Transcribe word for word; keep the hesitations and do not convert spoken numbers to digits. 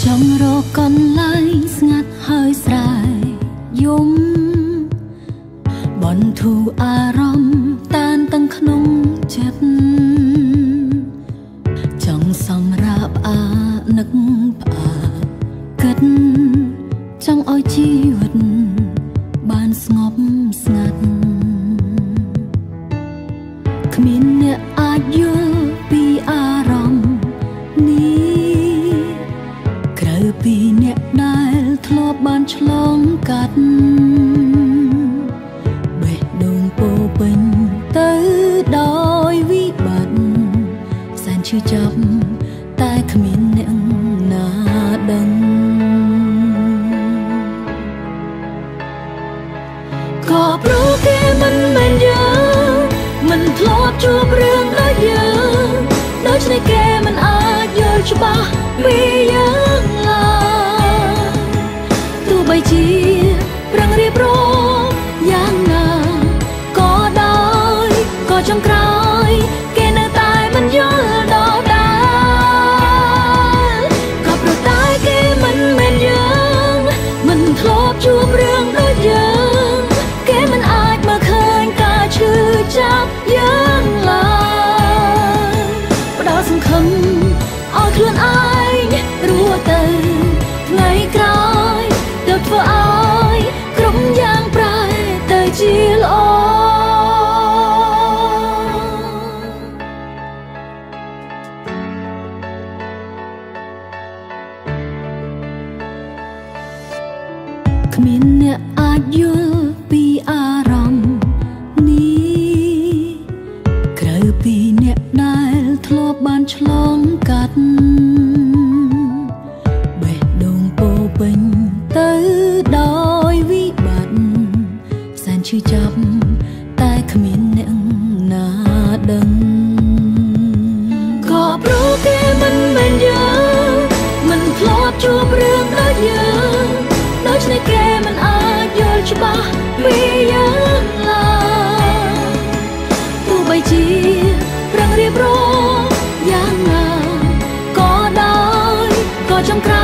ងរកកន្លែងស្ងាត់ហើយស្រែយំបន្ធូរអារម្មណ៍តានទាំងក្នុងចិត្តចង់សម្រាប់អានឹកផ្អាគិតចង់ឲ្យជីវិតបានស្ងប់ស្ងាត់គ្មានអ្នកអាចយល់ពីអារម្មណ៍នេះក្រៅពីអ្នកដែលធ្លាប់បានឆ្លងកាត់បេះដូងពោពេញទៅដោយវិបត្តិសែនឈឺចាប់តែគ្មានអ្នកណាដឹងក៏ព្រោះគេមិនមែនយើងមិនធ្លាប់ជួបរឿងដូចយើងដូច្នេះគេមិនអាចយល់ច្បាស់ពីយើងឡើយទោះបីជាប្រឹងរៀបរាប់យ៉ាងណាក៏ដោយក៏ចុងក្រោយគេនៅតែមិនយល់ដល់ដែរក៏ព្រោះតែគេមិនមែនយើងមិនធ្លាប់ជួបរឿងដូចយើងគេមិនអាចមើលឃើញការឈឺចាប់យើងឡើយផ្ដោតសង្ឃឹមឲ្យខ្លួនឯងរស់ទៅថ្ងៃក្រោយទើបធ្វើឲ្យគ្រប់យ៉ាងប្រែទៅជាល្អគ្មានអ្នកអាចយល់ពីអារម្មណ៍នេះក្រៅពីអ្នកដែលធ្លាប់បានឆ្លងកាត់បេះដូងពោពេញទៅដោយវិបត្តិសែនឈឺចាប់តែគ្មានអ្នកណាដឹងក៏ព្រោះគេមិនមែនយើងមិនធ្លាប់ជួបរឿងដូចយើងដូច្នេះគេមិនអាចយល់ច្បាស់ពីយើងឡើយទោះបីជាប្រឹងរៀបរាប់យ៉ាងណាក៏ដោយក៏ចង់ក្រ